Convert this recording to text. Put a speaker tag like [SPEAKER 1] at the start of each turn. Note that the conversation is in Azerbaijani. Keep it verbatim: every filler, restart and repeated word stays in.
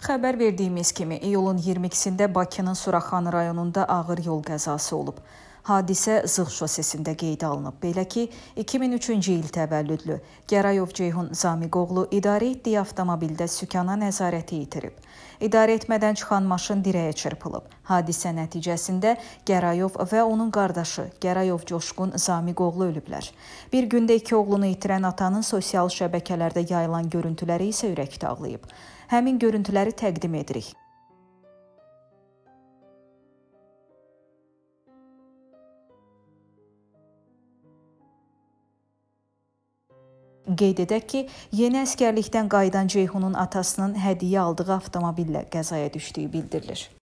[SPEAKER 1] Xəbər verdiyimiz kimi, iyulun iyirmi ikisində Bakının Suraxanı rayonunda ağır yol qəzası olub. Hadisə Zığ şosesində qeydə alınıb. Belə ki, iki min üçüncü il təvəllüdlü Gərayov Ceyhun Zamiqoğlu idarə etdiyi avtomobildə sükana nəzarəti yitirib. İdarə etmədən çıxan maşın dirəyə çırpılıb. Hadisə nəticəsində Gərayov və onun qardaşı Gərayov Coşqun Zamiqoğlu ölüblər. Bir gündə iki oğlunu itirən atanın sosial şəbəkələrdə yayılan görüntüləri isə ürək dağlayıb. Həmin görüntüləri təqdim edirik. Qeyd edək ki, yeni əskərlikdən qayıdan Ceyhunun atasının hədiyyə aldığı avtomobillə qəzaya düşdüyü bildirilir.